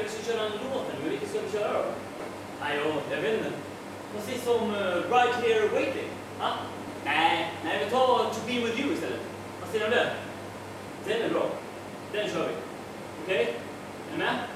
vi ska köra en låt nu. Vilken ska vi köra då? Nej, jag vet inte. Precis som Right Here Waiting. Ha? Nej, vi tar To Be With You istället. Vad säger du om det? Den är bra. Den kör vi. Okej? Är ni med?